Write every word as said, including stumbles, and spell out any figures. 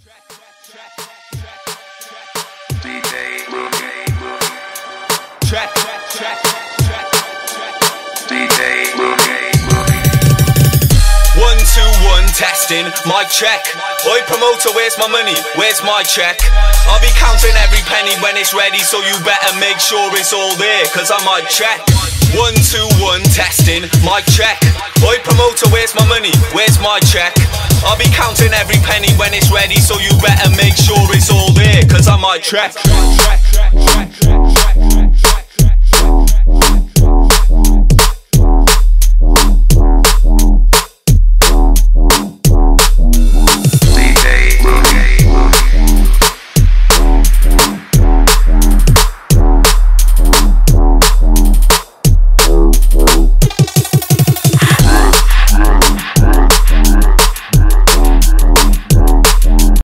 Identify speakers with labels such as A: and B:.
A: D J Boogie.
B: Track, track, track,
A: D J Boogie.
B: One, two, one, testing, mic check. Oi promoter, where's my money? Where's my check? I'll be counting every penny when it's ready, so you better make sure it's all there, cause I might check. One, two, one, testing, mic check. Oi promoter, where's my money? Where's my check? I'll be counting every penny when it's ready, so you better make sure it's all there, cause I might check.